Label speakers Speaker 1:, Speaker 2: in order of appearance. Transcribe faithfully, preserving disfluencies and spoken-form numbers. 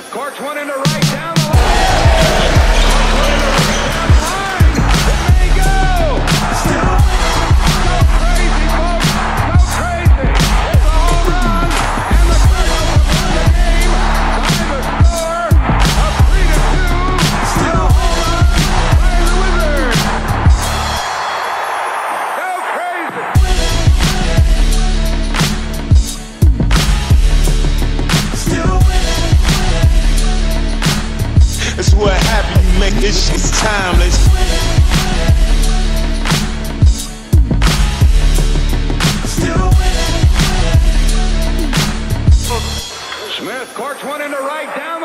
Speaker 1: Smith corks one into right down the line. It may go. Go crazy, folks. Go crazy. It's a home run. And the Cardinals have won the game by the score of three to two. Still a home run by the Wizards. Go crazy.
Speaker 2: Still winning. That's what happened. You make this shit timeless. Still winning.
Speaker 1: Smith corks one into right down